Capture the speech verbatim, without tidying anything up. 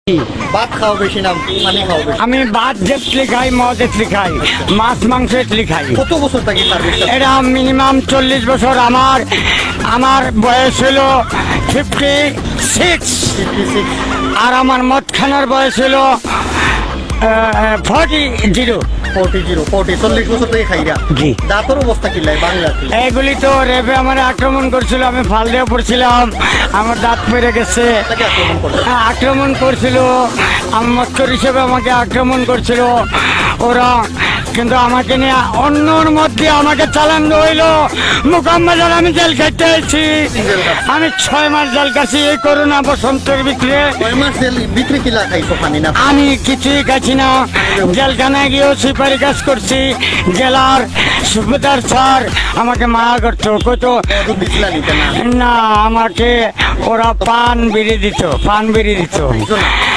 ভাত খাও বেশি না পানি খাও বেশি? আমি ভাত যেতলি খাই, মদ এতলি খাই, মাছ মাংস এতলি খাই। কত বছর থাকি সার্ভিস? এটা মিনিমাম চল্লিশ বছর। আমার আমার বয়স হলো ফিফটি সিক্স আর আমার মদ খানার বয়স হলো forty zero forty zero forty চল্লিশ বছর থেকে খাইরা। জি। দাঁতর অবস্থা কি লাই বাংলাতে? এগুলি তো রেবে আমার আক্রমণ করছিল, আমি ফাল দিয়ে পড়ছিলাম, আমার দাঁত পেরে গেছে। তাকে আক্রমণ করে হ্যাঁ, আক্রমণ করছিল, আমার মৎস্যর হিসেবে আমাকে আক্রমণ করছিল ওরা, কিন্তু আমাকে নিয়ে অন্যর মধ্যে আমাকে চালান হইল মোকাম্মল। আমি জেল খাইতে আছি, আমি ছয় মাস জেল খাচ্ছি এই করোনা বসন্তের ভিতরে। ছয় মাস জেল ভিতরে কিলা খাইছো পানি না? আমি কিছুই খাচ্ছি না, জেলখানায় গিয়েও সুপারি কাজ করছি। জেলার সুবেদার স্যার আমাকে মায়া করতো, কইতো দুধ দিছিলা নিতে না? না, আমাকে ওরা পান বিড়ি দিত, পান বিড়ি দিত।